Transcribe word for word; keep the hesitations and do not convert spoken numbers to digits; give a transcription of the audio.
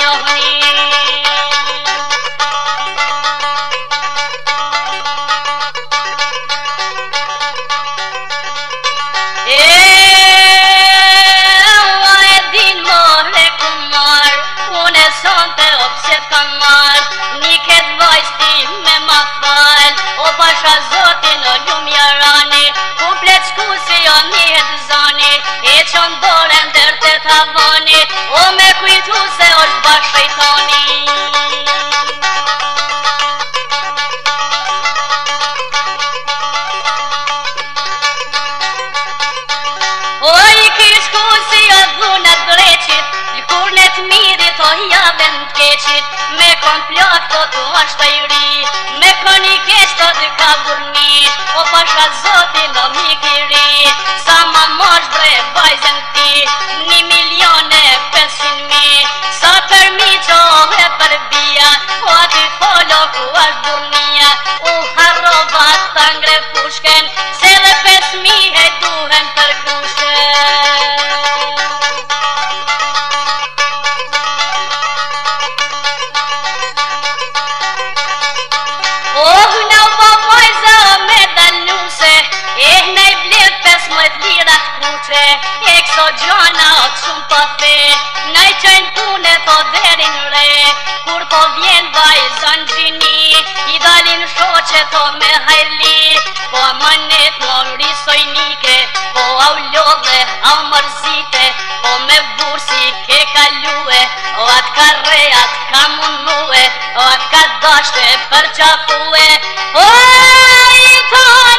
njohni. Pasha zotin o lumjarani, kuplet shkusi o njët zani, e qëndore ndër të tavani, o me kujtu se është bashkë shejtani. O i ky shkusi o dhunat dreqit, lkurnet mirit o javën t'keqit, me komplot po tu është i ri, me koni keq të dy ka burni, o pasha zotin o mikiri, sa ma mosh bre vajzën ti, një milion e pesëqind mi, sa për mi qohe për bia, o aty folo ku është burnia, u harrova ta ngre fushken, se dhe pesë mi e duhen për krushken. Oh, në vajza me dalnuse, e në i blet pesëmbëdhjetë lira t'kuqe, e këso gjana o të shumë pa fe, në i qajnë punet o derin re, kur po vjen vajza në gjini, i dalin shoqet o me hajli, po manet mo risojnike, po au lodhe, au mërzite, po me bursi ke kalue, o atë ka re, atë ka munue, o atë ka dashte për qafue, o i ta